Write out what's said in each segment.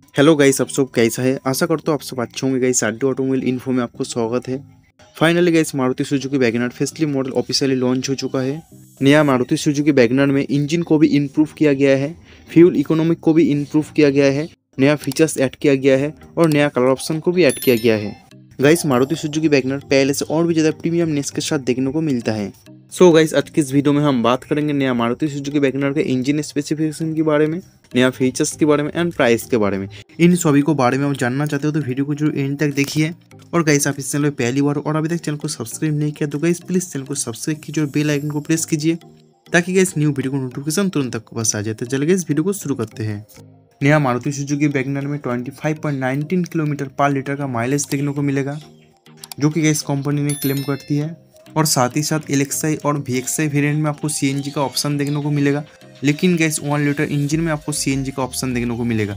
Hello guys, आप सब कैसा है। आशा करता हूँ आप सब अच्छे होंगे गाइस। आरडी ऑटोमोबाइल इन्फो में आपको स्वागत है। Finally guys, Maruti Suzuki WagonR फेस्टली मॉडल ऑफिशियली लॉन्च हो चुका है। नया मारुति सुजुकी वैगनर में इंजन को भी इम्प्रूव किया गया है, फ्यूल इकोनॉमिक को भी इम्प्रूव किया गया है, नया फीचर्स ऐड किया गया है और नया कलर ऑप्शन को भी ऐड किया गया है। गाइस, मारुति सुजुकी वैगनर पहले से और भी ज़्यादा प्रीमियमनेस के साथ देखने को मिलता है। सो गाइस, आज की इस वीडियो में हम बात करेंगे नया मारुति सुजुकी वैगनर के इंजन स्पेसिफिकेशन के बारे में, नया फीचर्स के बारे में एंड प्राइस के बारे में। इन सभी को बारे में आप जानना चाहते हो तो वीडियो को जरूर एंड तक देखिए। और गाइस, आप इस चैनल में पहली बार और अभी तक चैनल को सब्सक्राइब नहीं किया तो गाइस प्लीज चैनल को सब्सक्राइब कीजिए और बेल आइकन को प्रेस कीजिए ताकि गाइस न्यू वीडियो को नोटिफिकेशन तुरंत आपको पास आ जाए। तो चलिए गाइस, वीडियो को शुरू करते हैं। नया मारुति सुजुकी वैगनर में 25.19 किलोमीटर पर लीटर का माइलेज देखने को मिलेगा, जो कि गाइस कंपनी ने क्लेम करती है। और साथ ही साथ एलएक्सआई और वीएक्सआई वेरिएंट में आपको सीएनजी का ऑप्शन देखने को मिलेगा, लेकिन गैस 1 लीटर इंजन में आपको सीएनजी का ऑप्शन देखने को मिलेगा।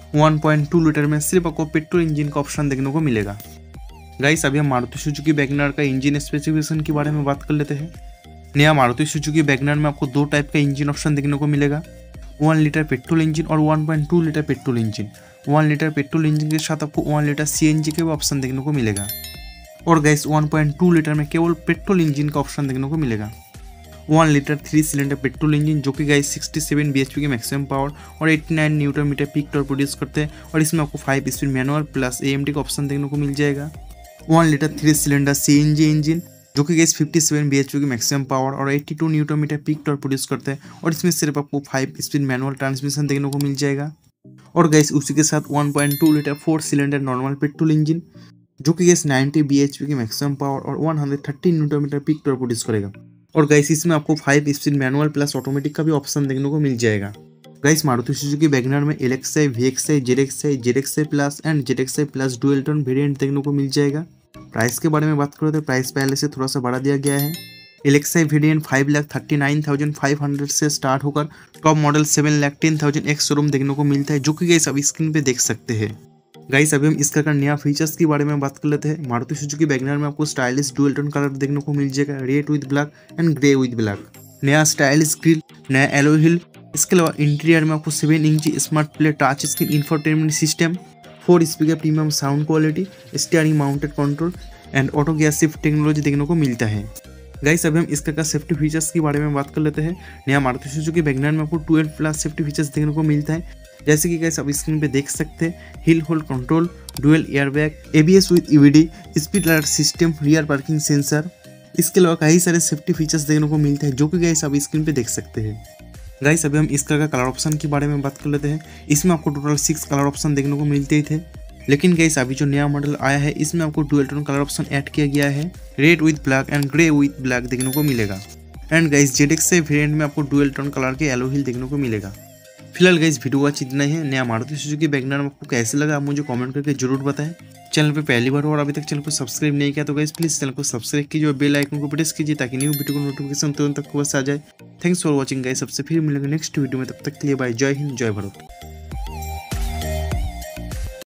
1.2 लीटर में सिर्फ आपको पेट्रोल इंजन का ऑप्शन देखने को मिलेगा। गाइस, अभी हम मारुति सुजुकी वैगनर का इंजन स्पेसिफिकेशन के बारे में बात कर लेते हैं। नया मारुति सुजुकी वैगनर में आपको दो टाइप का इंजन ऑप्शन देखने को मिलेगा, 1 लीटर पेट्रोल इंजन और 1.2 litre petrol engine. 1 litre petrol engine के साथ आपको 1 लीटर सीएनजी का भी ऑप्शन देखने को मिलेगा। और गैस 1.2 लीटर में केवल पेट्रोल इंजन का ऑप्शन देखने को मिलेगा। 1 लीटर 3 सिलेंडर पेट्रोल इंजन, जो कि गाइस 67 bhp की मैक्सिमम पावर और 89 newton metre peak torque produce करते हैं। और इसमें आपको 5 स्पीड मैनुअल प्लस एएमटी का ऑप्शन देखने को मिल जाएगा। 1 लीटर 3 सिलेंडर सीएनजी इंजन, जो कि गाइस 57 bhp की मैक्सिमम पावर और 82 newton metre peak torque produce करते हैं। और इसमें सिर्फ आपको 5 स्पीड मैनुअल ट्रांसमिशन देखने को मिल जाएगा। और गैस उसी के साथ 1.2 litre 4 cylinder normal petrol engine, जो कि गैस 90 bhp की मैक्सिमम पावर और 130 newton metre peak torque produce करेगा। और गैस इसमें आपको 5 स्पीड मैनुअल प्लस ऑटोमेटिक का भी ऑप्शन देखने को मिल जाएगा। गैस, मारुति सुजुकी वैगनर में LXI, VXI, ZXI plus and ZXI plus dual tone variant देखने को मिल जाएगा। प्राइस के बारे में बात करें तो प्राइस पहले से थोड़ा सा बढ़ा दिया गया है। एलएक्सआई वेरिएंट 5,39,500 से स्टार्ट होकर टॉप मॉडल 7,10,000 एक्स शोरूम देखने को मिलता है, जो कि गैस अभी स्क्रीन पे देख सकते हैं। गाइस, अभी हम इसका नया फीचर्स के बारे में बात कर लेते हैं। मारुति सुजुकी वैगनर में आपको स्टाइलिश डुअल टोन कलर देखने को मिल जाएगा, red with black and grey with black. नया स्टाइलिश ग्रिल, नया एलॉय व्हील। इसके अलावा इंटीरियर में आपको 7 इंची smart play touch screen infotainment system, 4 speaker premium sound quality, steering mounted control and auto gear shift technology देखने को मिलता है। गाइस, अभी हम इसका सेफ्टी फीचर्स के बारे में बात कर लेते हैं। नया मारुति सुजुकी वैगनर में आपको 12 प्लस सेफ्टी फीचर्स देखने को मिलता है, जैसे कि गाइस आप स्क्रीन पे देख सकते हैं। Hill hold control, dual airbag, ABS with EBD, speed alert system, rear parking sensor. इसके अलावा कई सारे सेफ्टी फीचर्स देखने को मिलते हैं, जो कि गाइस आप स्क्रीन पे देख सकते हैं। गाइस, अभी हम इसका कलर ऑप्शन के बारे में बात कर लेते हैं। इसमें आपको टोटल 6 कलर ऑप्शन देखने को मिलते ही थे, लेकिन गाइस अभी जो नया मॉडल आया है इसमें आपको dual tone colour option add किया गया है, red with black and grey with black देखने को मिलेगा। एंड गाइस जेडएक्सआई वेरिएंट में आपको डुअल टोन कलर के एलॉय व्हील देखने को मिलेगा। फिलहाल गाइस, वीडियो आज इतना ही है। नया मारुति सुजुकी वैगनर में आपको कैसे लगा आप मुझे कमेंट करके जरूर बताएं। चैनल पे पहली बार हो और अभी तक चैनल को सब्सक्राइब नहीं किया तो गाइस प्लीज चैनल को सब्सक्राइब कीजिए और बेल आइकन को प्रेस कीजिए ताकि न्यू वीडियो को नोटिफिकेशन तुरंत आपको पास आ जाए। थैंक्स फॉर वॉचिंग गाइस, सबसे फिर मिलेंगे नेक्स्ट वीडियो में, तब तक के लिए बाय। जय हिंद, जय भारत।